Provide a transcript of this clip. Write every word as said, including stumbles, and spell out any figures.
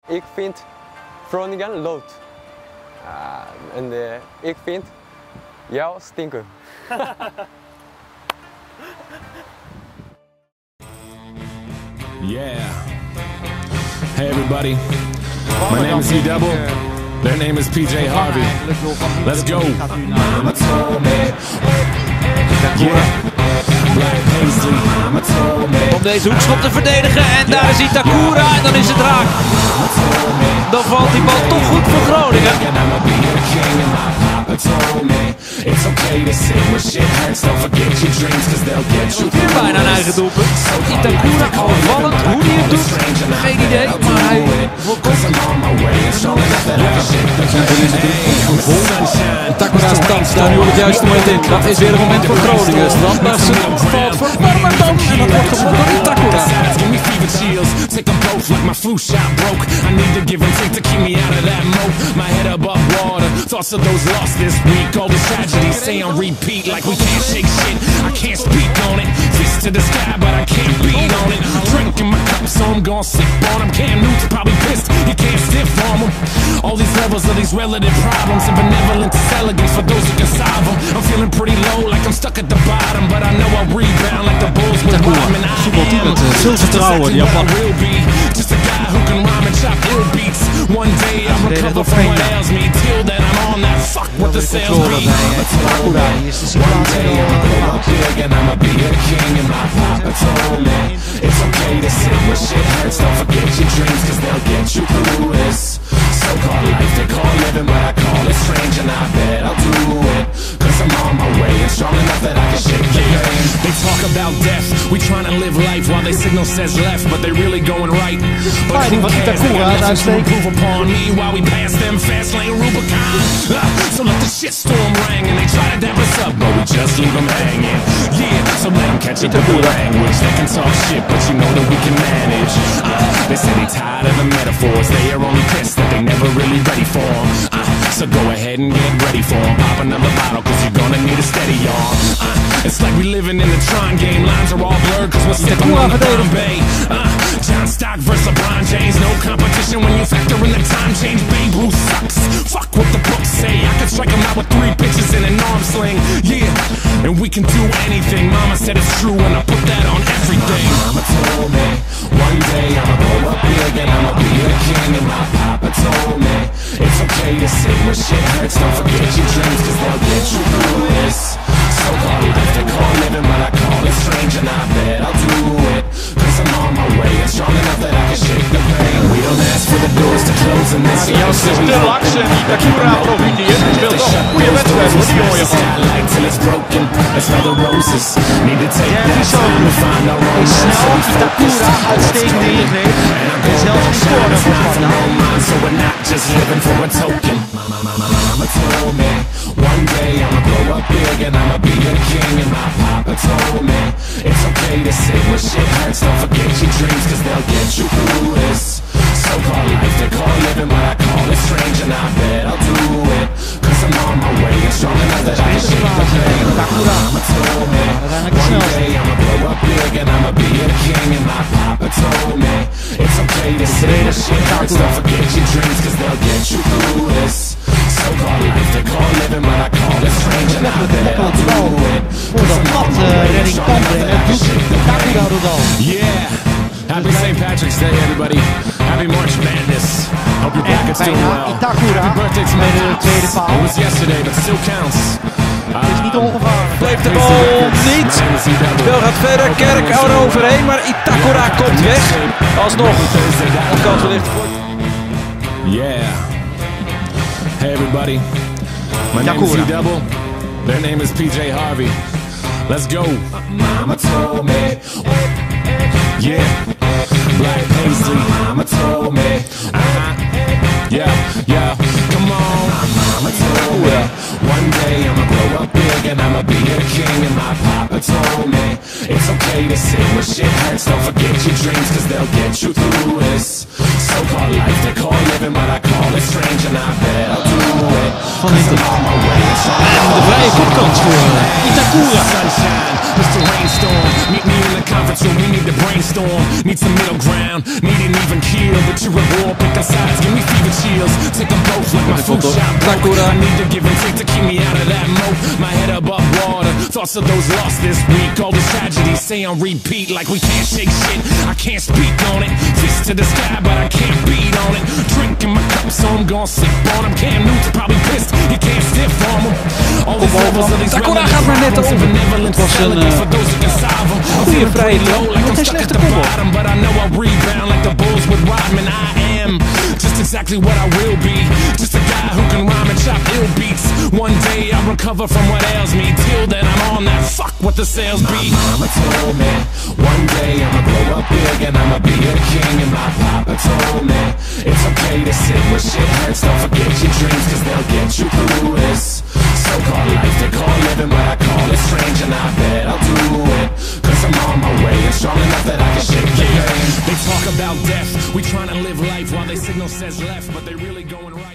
ik vind Groningen lood. Uh, en uh, ik vind jou stinken. Yeah. Hey everybody. My name is E Double. Their name is P J Harvey. Let's go. Mama told me. Yeah. Black Paisley. Mama told me. Om deze hoekschop te verdedigen en daar is Itakura en dan is het raak. Dan valt die bal toch goed voor Groningen. It's okay to say when shit hurts, don't forget your dreams, cause they'll get you through. Bijna een eigen doelpunt. Itakura opvallend, hoe hij het doet, geen idee, maar hij voorkomt. Itakura staat daar nu op het juiste moment in. Dat is weer een moment voor Groningen. Strandbergsen valt voor Warmerdam en dat wordt gevonden door Itakura. Take them both like my flu shot broke. I need to give and take to keep me out of that moat. My head above water, thoughts of those lost this week. All these tragedies stay on repeat like we can't shake shit. I can't speak on it. Fist to the sky, but I can't beat on it. Drinking my cup, so I'm gon' sip on him. Cam Newton's probably pissed, you can't stiff on him. All these levels of these relative problems and benevolent elegance for those who can solve them. I'm feeling pretty low, like I'm stuck at the bottom, but I know I'll rebound like the Bulls with rhyme and I am. Veel vertrouwen, Japan. Just a guy who can rhyme and chop ill beats. One day I'll recover from what ails me. Till then I'm on that fuck what the sales be. One day I'ma grow up big and I'ma be a king. And my papa told me it's okay to sit when shit hurts. Don't forget your dreams, cause they'll get you through this so-called life they call living, but I call it strange. And I bet I'll do it, cause I'm on my way and strong enough that I can shake the pain. They talk about death, we trying to live life while they signal says left, but they really going right. But who cares, they got nothing to improve upon me while we pass them fast lane Rubicon. uh, So let the shitstorm ring and they try to dap us up, but we just leave them hanging. Yeah, so let them catch a double language. They can talk shit, but you know that we can manage. uh, They say they tired of the metaphors, they are only pissed that they never really ready for them. uh, So go ahead and get ready for them. Pop another bottle, cause you're gonna need a steady arm. uh, It's like we living in the Tron game. Lines are all blurred cause we're sipping on the Bombay. uh, John Stock versus LeBron James. No competition when you factor in the time change. Babe Ruth sucks, fuck what the books say. I could strike him out with three pitches in an arm sling. Yeah, and we can do anything. Mama said it's true and I put that on everything. Mama told me one day I'ma grow up big and I'ma be a king. And my papa told me it's okay to sit when shit hurts. Don't forget your dreams, cause they'll get you through this so-called life they call living, but I call it strange. And I bet I'll do it, cause I'm on my way and strong enough that I can shake the pain. We don't ask for the doors to close in this life. Het is te laks en Itakura profiet hier. Speelt toch een goede wedstrijd voor die mooie van. Ja, Bissau is snel, Itakura uitstekend ingegrepen en zelfs die scoorde voor Sparta. Mama told me one day I'ma grow up big and I'ma be a king. And my papa told me it's okay to sit when shit hurts. Don't forget your dreams, cause they'll get you through this so-called life they call living, but I call it strange. And I bet I'll do it, cause I'm on my way and strong enough that I can shake the pain. Mama told me one day I'ma grow up big and I'ma be a king. And my papa told me it's okay to sit when shit hurts. Don't forget your dreams, cause they'll get you through this so-called life they call living, but I call it strange. And I bet I'll do it, cause I'm on my way and strong enough that I can shake the pain. Yeah, happy Saint Patrick's Day everybody. Happy March Madness. Hope your bracket's doing well. Happy birthday to my pops. It was yesterday, but still counts. Het is niet ongevaarlijk. Bleef de bal niet. Spel gaat verder. Kerk er overheen, maar Itakura komt weg. Alsnog. Dat kan wellicht voor. Yeah. Hey everybody. My name is E Double. Their name is P J Harvey. Let's go. Mama told me. Yeah. Black Paisley. Mama told me. Uh-huh. Yeah, yeah. Come on. Mama told me one day I'ma grow up big and I'ma be a king. And my papa told me it's okay to sit when shit hurts. Don't forget your dreams, cause they'll get you through this so-called life they call living, but I call it strange. And I bet I'll do it, cause I'm on my way. En de vrije kopkans voor Itakura. Mister Rainstorm, meet me in the conference room, we need to brainstorm. Need some middle ground, need an even keel. But you're at war, picking sides, give me fever chills. Take them both like my food shop broke. I need to give and take to keep me out of that moat. My head above water, thoughts of those lost this week. All these tragedies stay on repeat like we can't shake shit. I can't speak on it, fist to the sky but I can't beat on it. Drinking my cup so I'm gon' sip on him. Cam Newton's probably pissed, you can't stiff on him. All these levels of these Itakura gaat maar net over. Het was een uh, goede vrije loop, want hij slechte kopbal. But I know I'll rebound like the Bulls with Rodman. I am just exactly what I will be. Just a guy who can rhyme and chop ill beats. One day I'll recover from what ails me. Till then I'm on that fuck what the sales be. My mama told me one day I'ma grow up big and I'ma be a king. And my papa told me it's okay to sit when shit hurts. Don't forget your dreams cause they'll get you through this so-called life they call living, but I call it strange. And I bet I'll do it cause I'm on my way and strong enough that I can shake the pain. They talk about death, we tryna live life while they signal says left, but they really going right.